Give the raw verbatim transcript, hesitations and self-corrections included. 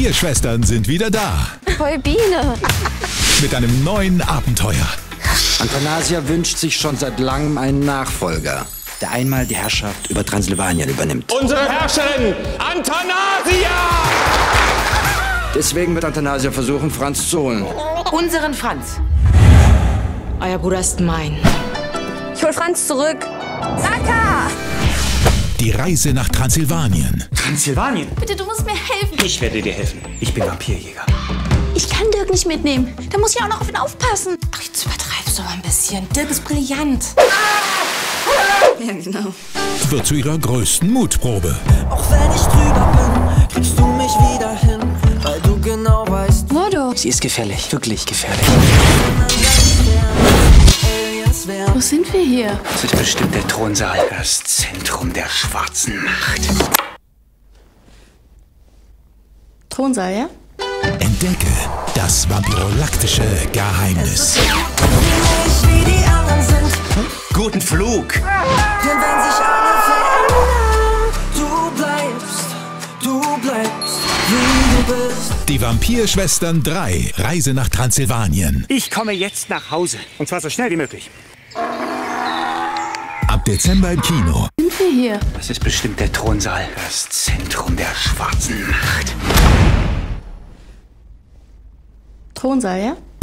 Vampirschwestern sind wieder da. Voll Biene. Mit einem neuen Abenteuer. Athanasia wünscht sich schon seit langem einen Nachfolger, der einmal die Herrschaft über Transsilvanien übernimmt. Unsere Herrscherin, Athanasia! Deswegen wird Athanasia versuchen, Franz zu holen. Unseren Franz. Euer Bruder ist mein. Ich hol Franz zurück. Raka! Die Reise nach Transsilvanien. Transsilvanien? Bitte, du musst mir helfen. Ich werde dir helfen. Ich bin Vampirjäger. Ich kann Dirk nicht mitnehmen. Da muss ich auch noch auf ihn aufpassen. Ach, jetzt übertreibst du mal ein bisschen. Dirk ist brillant. Ja, genau. Wird zu ihrer größten Mutprobe. Auch wenn ich drüber bin, kriegst du mich wieder hin, weil du genau weißt, Mordo. Sie ist gefährlich. Wirklich gefährlich. Wo sind wir hier? Das ist bestimmt der Thronsaal. Das Zentrum der schwarzen Macht. Thronsaal, ja? Entdecke das vampirolaktische Geheimnis. nicht wie die anderen sind. Guten Flug! Denn wenn sich alle verändern, du bleibst, du bleibst, wie du bist. Die Vampirschwestern drei. Reise nach Transsilvanien. Ich komme jetzt nach Hause. Und zwar so schnell wie möglich. Ab Dezember im Kino. Sind wir hier? Das ist bestimmt der Thronsaal. Das Zentrum der schwarzen Macht. Thronsaal, ja?